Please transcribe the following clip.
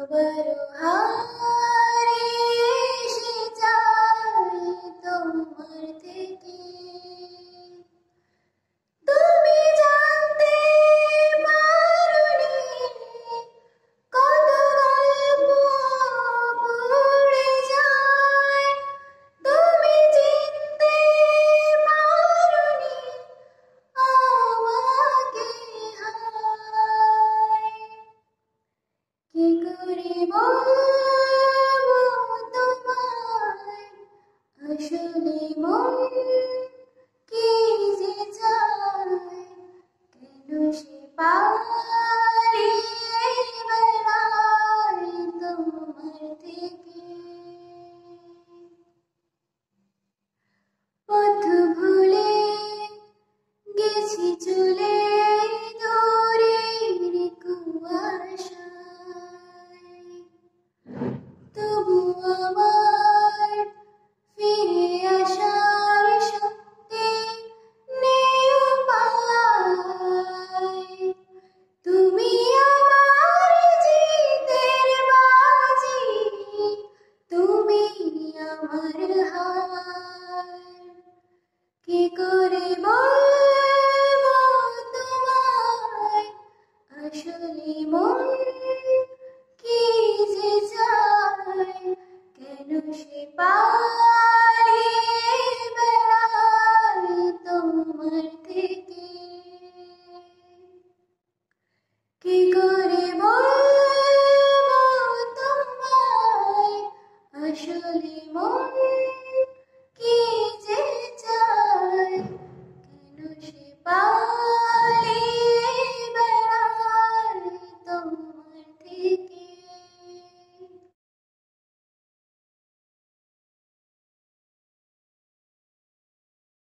বড় হারিয়ে এসে যাই তোমার থেকে। তুমি জানতে পারোনি কত গল্প পড়ে যায়, তুমি চিনতে পারোনি আমাকে। হায় কি করে বলবো তোমায় আসলে মন কি যে চায়, কেন সে পালিয়ে বেড়ায় তোমার থেকে। পথ ভুলে গেছি চলে দূরের কুয়াশায়, তবু আমার ফিরে আসার শক্তি নেই উপায়। তুমি আমার জিতের বাজি, তুমি আমার হার। কি করে বলবো তোমায় আসলে মন কি যে চায়, কেন সে পালিয়ে বেড়ায় তোমার থেকে। কি করে বলবো তোমায় আসলে মন কি যে চায়, কেন সে পায়